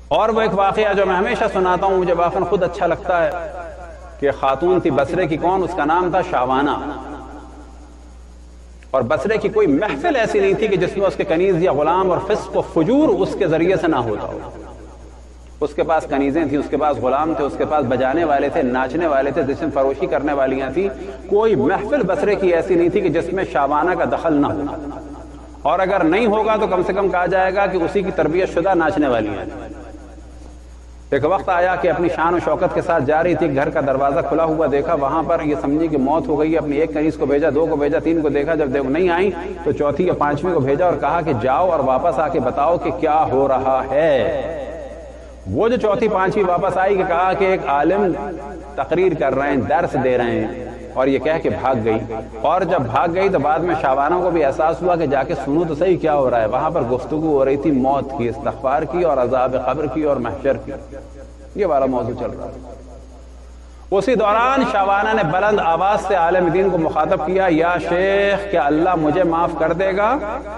اور وہ ایک واقعہ جو میں ہمیشہ سناتا ہوں، مجھے واقعاً خود اچھا لگتا ہے، کہ خاتون تھی بصرے کی، کون؟ اس کا نام تھا شعوانہ۔ اور بصرے کی کوئی محفل ایسی نہیں تھی کہ جس میں اس کے کنیز یا غلام اور فسق و فجور اس کے ذریعے سے نہ ہوتا ہو۔ اس کے پاس کنیزیں تھیں، اس کے پاس غلام تھے، اس کے پاس بجانے والے تھے، ناچنے والے تھے، جسم فروشی کرنے والیاں تھیں۔ کوئی محفل بصرے کی ایسی نہیں تھی کہ جس میں شعوانہ کا دخل نہ ہو، اور اگر نہیں ہوگا تو کم سے کم کہا جائے گا کہ اسی کی تربیت شدہ ناچنے والیاں تھیں۔ ایک وقت آیا کہ اپنی شان و شوکت کے ساتھ جا رہی تھی، گھر کا دروازہ کھلا ہوا دیکھا، وہاں پر یہ سمجھی کہ موت ہو گئی، اپنی ایک کنیز کو بھیجا، دو کو بھیجا، تین کو دیکھا، جب نہیں آئیں تو چوتھی یا پانچویں کو بھیجا اور کہا کہ جاؤ اور واپس آ کے بتاؤ کہ کیا ہو رہا ہے۔ وہ جو چوتھی پانچویں واپس آئی کہ کہا کہ ایک عالم تقریر کر رہے ہیں، درس دے رہے ہیں، اور یہ کہہ کے بھاگ گئی۔ اور جب بھاگ گئی تو بعد میں شعوانہ کو بھی احساس ہوا کہ جا کے سنو تو صحیح کیا ہو رہا ہے۔ وہاں پر گفتگو ہو رہی تھی موت کی، استغفار کی، اور عذاب قبر کی، اور محشر کی، یہ والا موضوع چل رہا ہے۔ اسی دوران شعوانہ نے بلند آواز سے عالم دین کو مخاطب کیا، یا شیخ کیا اللہ مجھے معاف کر دے گا؟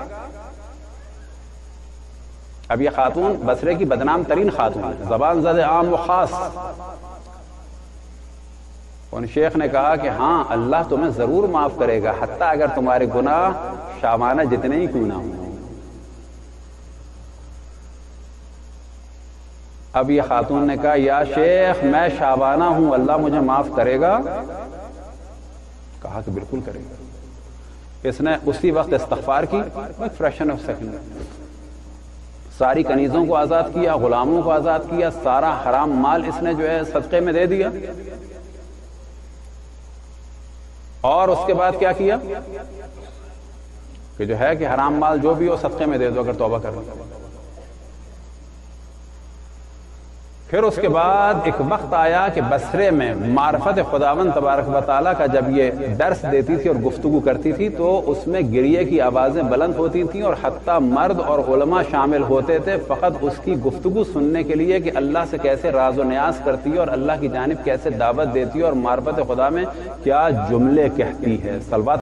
اب یہ خاتون بصرے کی بدنام ترین خاتون ہے، زبان زد عام و خاص۔ ان شیخ نے کہا کہ ہاں اللہ تمہیں ضرور معاف کرے گا، حتیٰ اگر تمہارے گناہ شعوانہ جتنے ہی کیوں نہ ہوں۔ اب یہ خاتون نے کہا یا شیخ میں شعوانہ ہوں، اللہ مجھے معاف کرے گا؟ کہا کہ بالکل کرے گا۔ اس نے اسی وقت استغفار کی، فریکشن آف سیکنڈ، ساری کنیزوں کو آزاد کیا، غلاموں کو آزاد کیا، سارا حرام مال اس نے جو ہے صدقے میں دے دیا، اور اس کے بعد کیا کیا کہ جو ہے کہ حرام مال جو بھی ہو صدقے میں دے دو اگر توبہ کر لو۔ پھر اس کے بعد ایک وقت آیا کہ بصرے میں معرفت خداوند تبارک و تعالیٰ کا جب یہ درس دیتی تھی اور گفتگو کرتی تھی تو اس میں گریے کی آوازیں بلند ہوتی تھیں، اور حتیٰ مرد اور علماء شامل ہوتے تھے فقط اس کی گفتگو سننے کے لیے کہ اللہ سے کیسے راز و نیاز کرتی ہے اور اللہ کی جانب کیسے دعوت دیتی ہے اور معرفت خدا میں کیا جملے کہتی ہے۔ صلوات